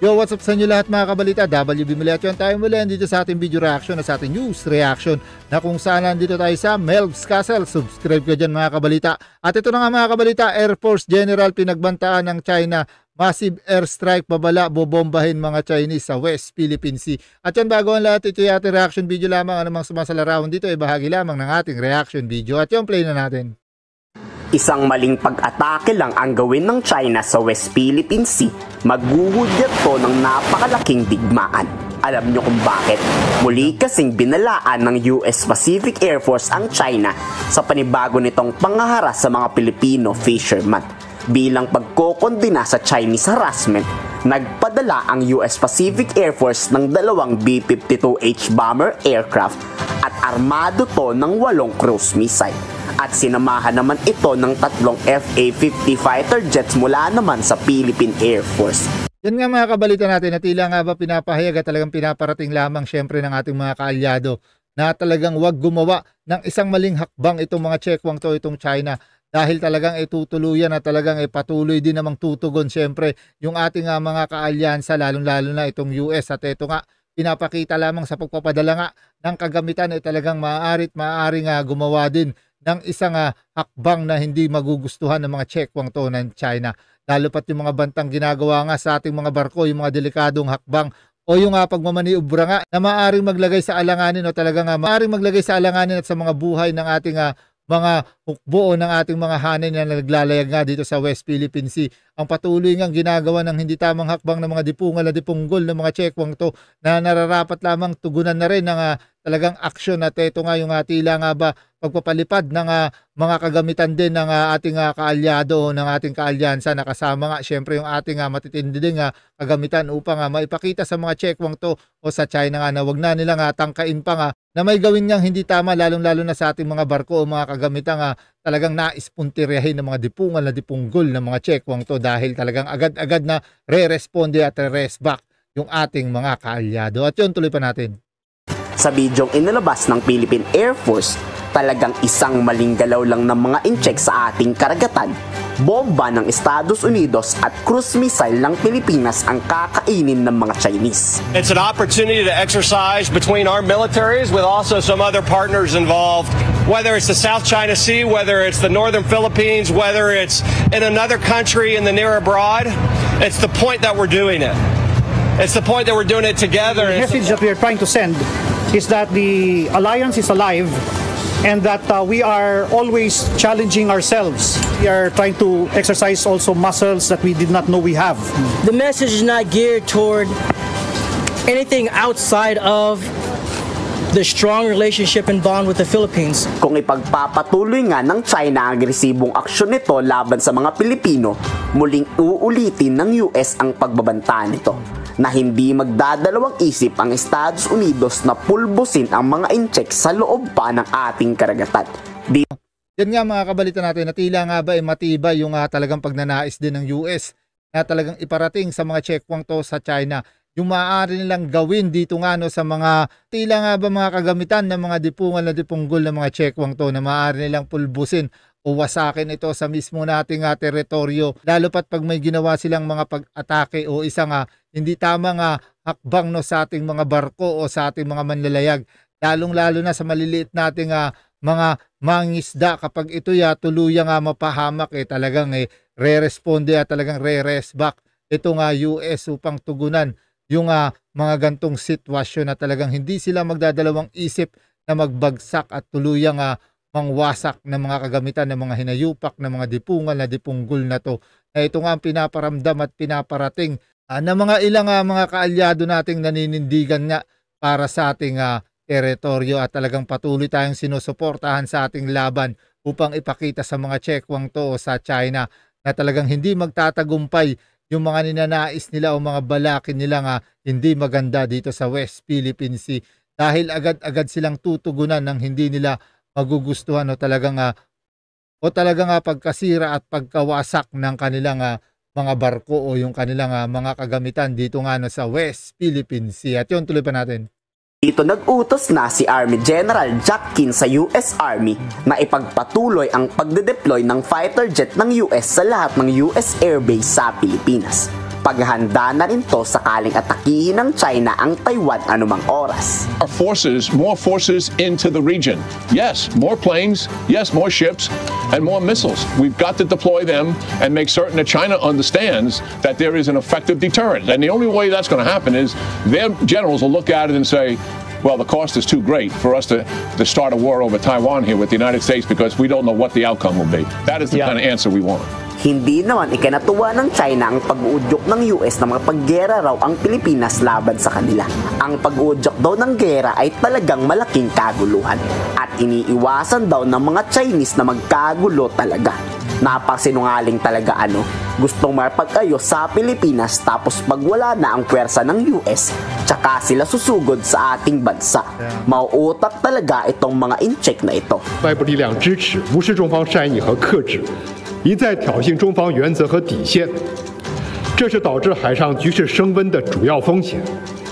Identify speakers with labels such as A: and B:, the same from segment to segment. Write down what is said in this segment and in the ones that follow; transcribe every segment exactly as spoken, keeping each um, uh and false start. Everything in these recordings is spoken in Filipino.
A: Yo, what's up sa inyo lahat mga kabalita? W B Muli at yun tayo muli dito sa ating video reaction na sa ating news reaction na kung saan nandito tayo sa Melv's Castle. Subscribe ka dyan mga kabalita. At ito na nga mga kabalita, Air Force General pinagbantaan ng China. Massive airstrike, babala, bobombahin mga Chinese sa West Philippine Sea. At yan bago ang lahat, ito yung ating reaction video lamang. Anumang sumasalarawan dito ay bahagi lamang ng ating reaction video. At yung play na natin.
B: Isang maling pag-atake lang ang gawin ng China sa West Philippine Sea, maghuhudyat to ng napakalaking digmaan. Alam nyo kung bakit? Muli kasing binalaan ng U S Pacific Air Force ang China sa panibago nitong pangaharas sa mga Pilipino fishermen. Bilang pagkokondena sa Chinese harassment, nagpadala ang U S Pacific Air Force ng dalawang B fifty-two H bomber aircraft at armado to ng walong cruise missile. At sinamahan naman ito ng tatlong F A fifty fighter jets mula naman sa Philippine Air Force.
A: Yan nga mga kabalita natin na tila nga ba pinapahayag at talagang pinaparating lamang syempre ng ating mga kaalyado na talagang wag gumawa ng isang maling hakbang itong mga Checkwang to, itong China. Dahil talagang itutuluyan na talagang ipatuloy din namang tutugon syempre yung ating uh, mga kaalyansa lalong-lalo na itong U S. At ito nga, pinapakita lamang sa pagpapadala nga ng kagamitan ay talagang maaarit maaaring uh, gumawa din ng isang uh, hakbang na hindi magugustuhan ng mga Checkwang to ng China. Lalo pat yung mga bantang ginagawa nga sa ating mga barko, yung mga delikadong hakbang o yung uh, pagmamaniubra nga na maaaring maglagay sa alanganin o talagang uh, maaaring maglagay sa alanganin at sa mga buhay ng ating uh, mga hukbo ng ating mga hanay na naglalayag nga dito sa West Philippine Sea. Ang patuloy ngang ginagawa ng hindi tamang hakbang ng mga dipungal na dipunggol ng mga Checkwang to na nararapat lamang tugunan na rin ng uh, talagang aksyon. At ito nga yung uh, tila nga ba pagpapalipad ng uh, mga kagamitan din ng uh, ating uh, kaalyado o ng ating kaalyansa na kasama nga syempre yung ating uh, matitindi ding uh, kagamitan upang uh, maipakita sa mga Checkwang to o sa China nga na wag na nilang uh, tangkain pa nga na may gawin niyang hindi tama lalong-lalo na sa ating mga barko o mga kagamitan uh, talagang naispuntiryahin ng mga dipungal na dipunggol ng mga Checkwang to dahil talagang agad-agad na re-responde at re-resback yung ating mga kaalyado. At yun, tuloy pa natin.
B: Sa bidyong inilabas ng Philippine Air Force, talagang isang maling galaw lang ng mga incheck sa ating karagatan. Bomba ng Estados Unidos at cruise missile ng Pilipinas ang kakainin ng mga Chinese.
C: It's an opportunity to exercise between our militaries with also some other partners involved, whether it's the South China Sea, whether it's the Northern Philippines, whether it's in another country in the near abroad. It's the point that we're doing it. It's the point that we're doing it together.
D: The message that we are trying to send is that the alliance is alive and that uh, we are always challenging ourselves. We are trying to exercise also muscles that we did not know we have.
E: The message is not geared toward anything outside of the strong relationship and bond with the Philippines.
B: Kung ipagpapatuloy nga ng China ang agresibong aksyon nito laban sa mga Pilipino, muling uulitin ng U S ang pagbabanta nito na hindi magdadalawang isip ang Estados Unidos na pulbusin ang mga incheck sa loob pa ng ating karagatan. Di
A: Yan nga mga kabalita natin na tila nga ba ay matibay yung uh, talagang pagnanais din ng U S na talagang iparating sa mga Checkwang to sa China. Yung maaari nilang gawin dito nga no sa mga tila nga ba mga kagamitan ng mga dipungal na dipunggol ng mga Checkwang to na maaari nilang pulbusin o wasakin ito sa mismo nating uh, teritoryo. Lalo pat pag may ginawa silang mga pag-atake o isang uh, hindi tamang uh, hakbang no sa ating mga barko o sa ating mga manlalayag. Lalong-lalo na sa maliliit nating uh, mga mangisda kapag ito ya tuluyang uh, mapahamak eh talagang eh re-responde at talagang re-resback ito nga U S upang tugunan yung uh, mga gantong sitwasyon na talagang hindi sila magdadalawang isip na magbagsak at tuluyang uh, mangwasak ng mga kagamitan ng mga hinayupak ng mga dipungal na dipunggol na to. Na ito nga ang pinaparamdam at pinaparating uh, ng mga ilang uh, mga kaalyado nating naninindigan nga para sa ating uh, teritoryo at talagang patuloy tayong sinusuportahan sa ating laban upang ipakita sa mga Checkwang to o sa China na talagang hindi magtatagumpay yung mga ninanais nila o mga balakin nila nga hindi maganda dito sa West Philippine Sea dahil agad-agad silang tutugunan ng hindi nila magugustuhan o talagang uh, o talagang uh, pagkasira at pagkawasak ng kanilang uh, mga barko o yung kanilang uh, mga kagamitan dito nga no, sa West Philippine Sea. At yun, tuloy pa natin.
B: Dito nag-utos na si Army General Jack Kin sa U S Army na ipagpatuloy ang pagde-deploy ng fighter jet ng U S sa lahat ng U S airbase sa Pilipinas. paghahanda na rin to sakaling atakihin ng China ang Taiwan anumang oras.
F: Our forces, more forces into the region. Yes, more planes, yes, more ships, and more missiles. We've got to deploy them and make certain that China understands that there is an effective deterrent. And the only way that's going to happen is their generals will look at it and say, well, the cost is too great for us to, to start a war over Taiwan here with the United States because we don't know what the outcome will be. That is the
D: Yeah.
F: kind of answer we want.
B: Hindi naman ikinatuwa ng China ang pag-uudyok ng U S na mga paggera raw ang Pilipinas laban sa kanila. Ang pag-uudyok daw ng gera ay talagang malaking kaguluhan at iniiwasan daw ng mga Chinese na magkagulo talaga. Napasinungaling talaga ano, gustong marpag-ayos sa Pilipinas tapos pag wala na ang pwersa ng U S, tsaka sila susugod sa ating bansa. Mauutak talaga itong mga in-check na ito.
G: 外部力量支持，无视中方善意和克制，一再挑衅中方原则和底线，这是导致海上局势升温的主要风险。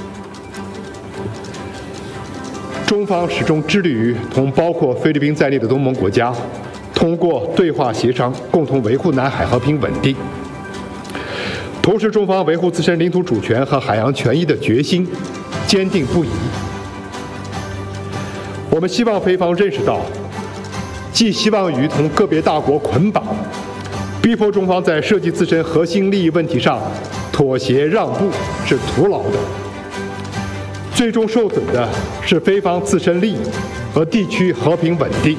G: 中方始终致力于同包括菲律宾在内的东盟国家，通过对话协商，共同维护南海和平稳定。同时，中方维护自身领土主权和海洋权益的决心坚定不移。我们希望菲方认识到，既希望与同个别大国捆绑，逼迫中方在涉及自身核心利益问题上妥协让步是徒劳的，最终受损的是菲方自身利益和地区和平稳定。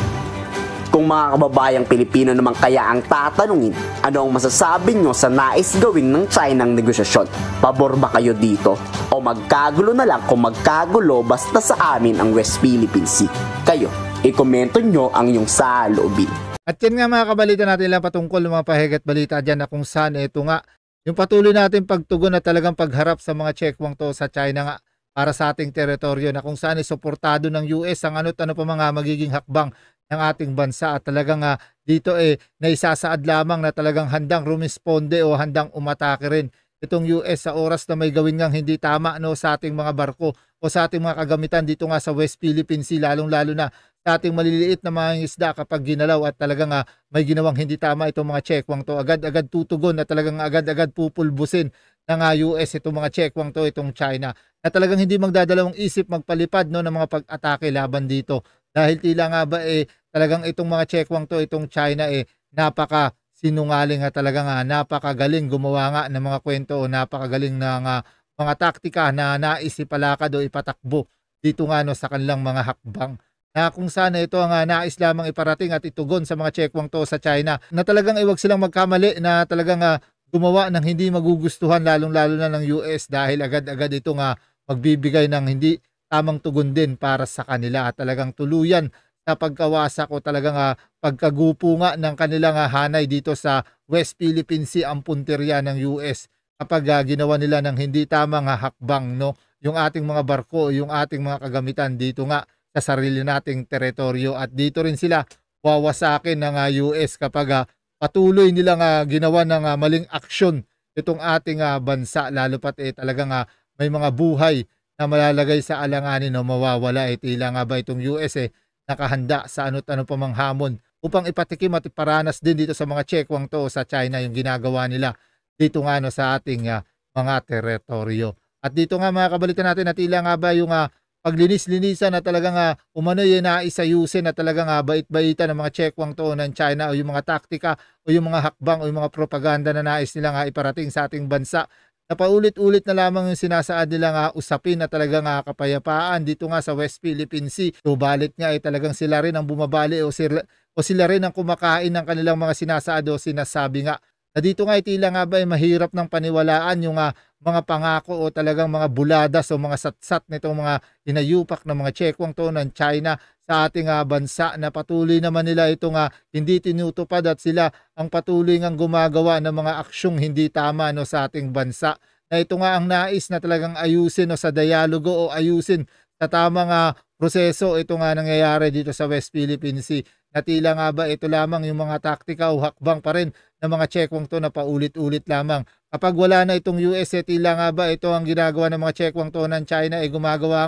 B: Kung mga kababayang Pilipino naman kaya ang tatanungin, ano ang masasabi nyo sa nais gawin ng China ng negosyasyon? Pabor ba kayo dito? O magkagulo na lang kung magkagulo basta sa amin ang West Philippine Sea? Kayo, ikomento nyo ang iyong saloobin.
A: At yan nga mga kabalita natin lang patungkol ng mga pahigat balita dyan na kung saan ito nga yung patuloy natin pagtugon at talagang pagharap sa mga checkwang to sa China nga para sa ating teritoryo na kung saan isuportado ng U S ang ano't ano pa mga magiging hakbang ng ating bansa at talagang uh, dito eh naisasaad lamang na talagang handang rumisponde o handang umatake rin itong U S sa oras na may gawin ngang hindi tama no sa ating mga barko o sa ating mga kagamitan dito nga sa West Philippine Sea, lalong-lalo na sa ating maliliit na mga isda kapag ginalaw at talagang uh, may ginawang hindi tama itong mga checkwang to, agad-agad tutugon na talagang agad-agad pupulbusin ng uh, U S itong mga checkwang to, itong China na talagang hindi magdadalawang isip magpalipad no ng mga pag-atake laban dito dahil tila nga ba eh talagang itong mga checkwang to, itong China eh napaka sinungaling nga talaga nga, napakagaling gumawa nga ng mga kwento o napakagaling ng uh, mga taktika na naisipalakad o ipatakbo dito nga no sa kanilang mga hakbang. Na kung saan ito ang uh, nais lamang iparating at itugon sa mga checkwang to sa China na talagang iwag silang magkamali na talagang uh, gumawa ng hindi magugustuhan lalong-lalo na ng U S dahil agad-agad ito nga magbibigay ng hindi tamang tugon din para sa kanila at talagang tuluyan sa pagkawasak o talagang uh, pagkagupo nga ng kanilang uh, hanay dito sa West Philippine Sea ang punteriya ng U S kapag uh, ginawa nila ng hindi tamang uh, hakbang no yung ating mga barko o yung ating mga kagamitan dito nga sa sarili nating teritoryo at dito rin sila wawasakin ng uh, U S kapag uh, patuloy nilang uh, ginawa ng uh, maling aksyon itong ating uh, bansa lalo pat eh talagang uh, may mga buhay na malalagay sa alanganin o mawawala eh tila nga ba itong U S eh nakahanda sa ano't ano pa mang hamon upang ipatikim at iparanas din dito sa mga checkwang to sa China yung ginagawa nila dito nga no sa ating uh, mga teritoryo. At dito nga mga kabalita natin na tila nga ba yung uh, paglinis-linisan na talagang uh, umano yung naisayusin na talagang uh, bait-baitan ng mga checkwang to ng China o yung mga taktika o yung mga hakbang o yung mga propaganda na nais nila nga iparating sa ating bansa. Na paulit-ulit na lamang yung sinasaad nila nga usapin na talagang uh, kapayapaan dito nga sa West Philippine Sea. Subalit nga ay eh, talagang sila rin ang bumabali o sila, o sila rin ang kumakain ng kanilang mga sinasaad o sinasabi nga. Na dito nga ay tila nga ba ay mahirap ng paniwalaan yung uh, mga pangako o talagang mga buladas o mga satsat nitong mga inayupak ng mga checkwang to ng China sa ating uh, bansa na patuloy naman nila itong uh, hindi tinutupad at sila ang patuloy ngang gumagawa ng mga aksyong hindi tama no sa ating bansa na ito nga ang nais na talagang ayusin no sa dialogo o ayusin sa tamang uh, proseso ito nga nangyayari dito sa West Philippine Sea na tila nga ba ito lamang yung mga taktika o hakbang pa rin ng mga checkwang to na paulit-ulit lamang. Kapag wala na itong U S, eh, tila nga ba ito ang ginagawa ng mga checkwang to ng China ay eh, gumagawa nga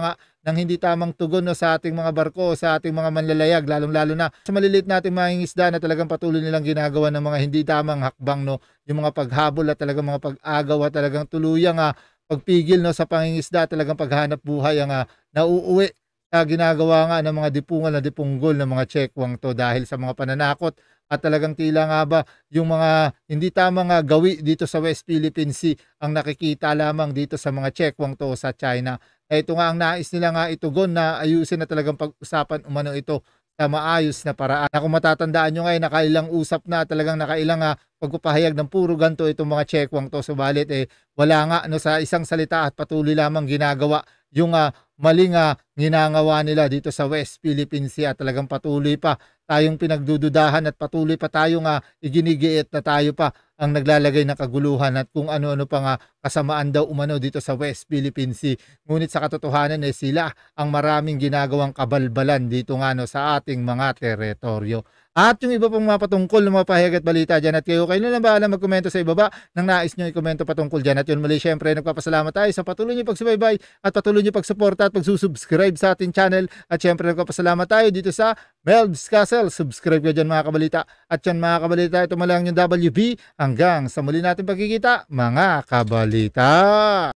A: ng hindi tamang tugon no, sa ating mga barko, sa ating mga manlalayag, lalong-lalo na sa maliliit nating mga isda na talagang patuloy nilang ginagawa ng mga hindi tamang hakbang, no, yung mga paghabol at talagang mga pag-agaw at talagang tuluyang uh, pagpigil no, sa pangingisda, talagang paghanap buhay ang uh, nauuwi na ginagawa nga ng mga dipungal na dipunggol ng mga checkwang to dahil sa mga pananakot at talagang tila nga ba yung mga hindi tamang uh, gawi dito sa West Philippine Sea ang nakikita lamang dito sa mga checkwang to sa China. Eh, ito nga ang nais nila nga itugon na ayusin na talagang pag-usapan umano ito sa maayos na paraan. Na kung matatandaan nyo ngayon, nakailang usap na talagang nakailang uh, pagpapahayag ng puro ganto itong mga checkwang to. Subalit eh wala nga no, sa isang salita at patuloy lamang ginagawa yung uh, maling uh, ginagawa nila dito sa West Philippine Sea at talagang patuloy pa tayong pinagdududahan at patuloy pa tayong uh, iginigiit na tayo pa ang naglalagay ng kaguluhan at kung ano-ano pa nga kasamaan daw umano dito sa West Philippine Sea. Ngunit sa katotohanan eh sila ang maraming ginagawang kabalbalan dito nga no, sa ating mga teritoryo. At yung iba pong mga patungkol ng mga pahayag at balita dyan at kayo, kayo na lang bahala magkomento sa ibaba ng nais nyo i-komento patungkol dyan. At yun muli, syempre nagpapasalamat tayo sa patuloy nyo pagsubaybay at patuloy nyo pagsuporta at pagsusubscribe sa ating channel. At syempre nagpapasalamat tayo dito sa Melb's Castle. Subscribe ka dyan mga kabalita. At yan mga kabalita, ito malang yung W B. Hanggang sa muli natin pagkikita mga kabalita.